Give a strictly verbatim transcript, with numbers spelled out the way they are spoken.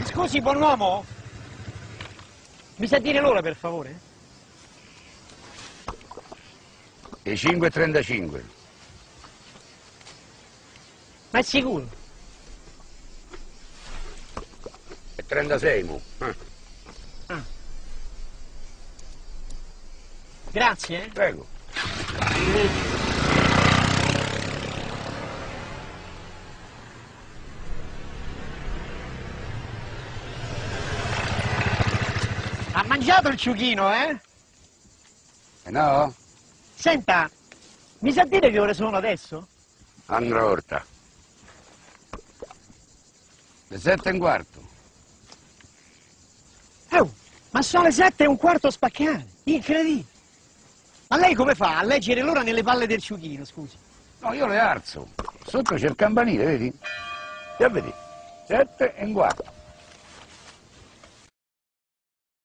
Scusi, buon uomo? Mi sa dire l'ora, per favore? Le cinque e trentacinque. Ma è sicuro? E trentasei, mo. Eh. Ah. Grazie, eh? Prego. Ha mangiato il ciuchino, eh? E no? Senta, mi sa dire che ore sono adesso? Andrò orta. Le sette e un quarto. Oh, ma sono le sette e un quarto spaccate. Incredibile. Ma lei come fa a leggere l'ora nelle palle del ciuchino, scusi? No, io le alzo. Sotto c'è il campanile, vedi? E vedi? Sette e un quarto.